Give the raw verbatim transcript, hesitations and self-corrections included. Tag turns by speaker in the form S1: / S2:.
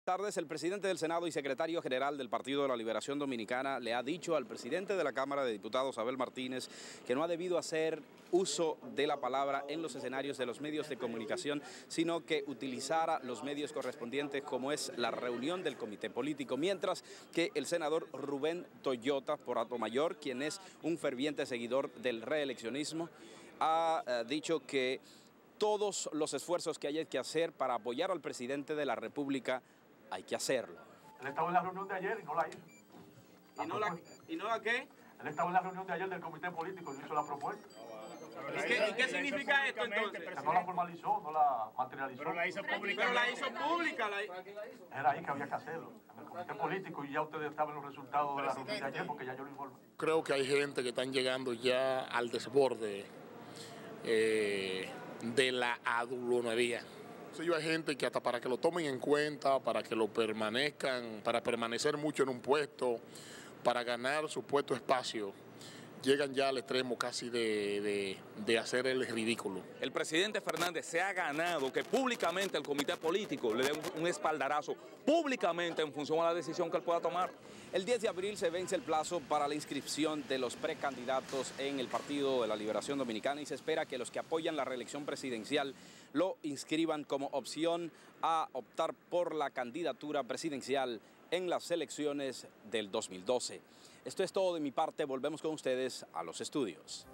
S1: tardes. El presidente del Senado y secretario general del Partido de la Liberación Dominicana le ha dicho al presidente de la Cámara de Diputados, Abel Martínez, que no ha debido hacer uso de la palabra en los escenarios de los medios de comunicación, sino que utilizara los medios correspondientes, como es la reunión del comité político, mientras que el senador Rubén Toyota, por Atomayor, quien es un ferviente seguidor del reeleccionismo, ha eh, dicho que todos los esfuerzos que hay que hacer para apoyar al presidente de la República hay que hacerlo.
S2: Él estaba en la reunión de ayer y no la hizo.
S1: ¿Y no la, ¿Y no la qué?
S2: Él estaba en la reunión de ayer del comité político y no hizo la propuesta.
S1: ¿Y qué, ¿y qué significa esto entonces?
S2: Que no la formalizó, no la materializó.
S3: Pero la hizo pública.
S1: Pero la hizo pública. La...
S2: Era ahí que había que hacerlo, en el comité político, y ya ustedes saben los resultados de la reunión de ayer porque ya yo lo informé.
S4: Creo que hay gente que están llegando ya al desborde eh, de la aduladoría. Sí, hay gente que hasta para que lo tomen en cuenta, para que lo permanezcan, para permanecer mucho en un puesto, para ganar su puesto espacio, llegan ya al extremo casi de, de, de hacer el ridículo.
S5: El presidente Fernández se ha ganado que públicamente el comité político le dé un, un espaldarazo públicamente en función a la decisión que él pueda tomar.
S1: El diez de abril se vence el plazo para la inscripción de los precandidatos en el Partido de la Liberación Dominicana y se espera que los que apoyan la reelección presidencial lo inscriban como opción a optar por la candidatura presidencial en las elecciones del dos mil doce. Esto es todo de mi parte, volvemos con ustedes a los estudios.